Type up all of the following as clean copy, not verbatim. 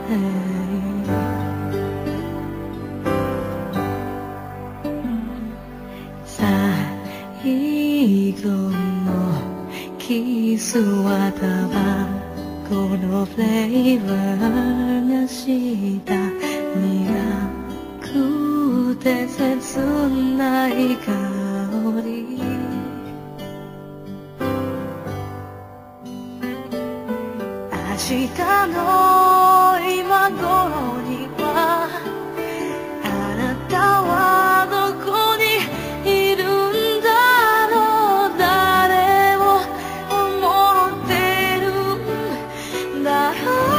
最後のキスはタバコのフレーバーがした苦くて切ない香り明日の今頃にはあなたはどこにいるんだろう誰を思ってるんだろう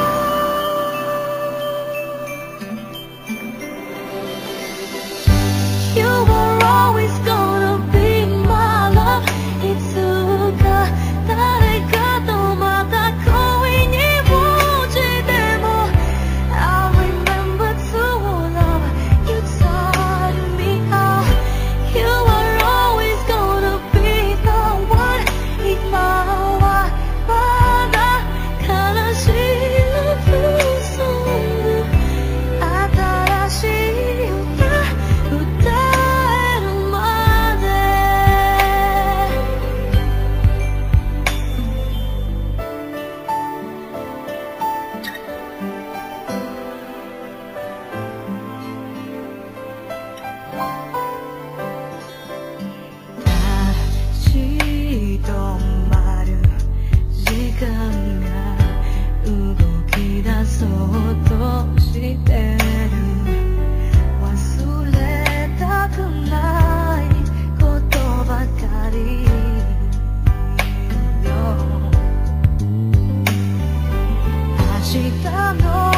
You were always gonna be my love いつか誰かとまた恋に落ちても I remember true love You taught me how You were always gonna be the one 今はまだ悲しいラブソング新しい歌歌えるまで立ち止まる時間が動き出そうとしてる忘れたくないことばかりよ明日の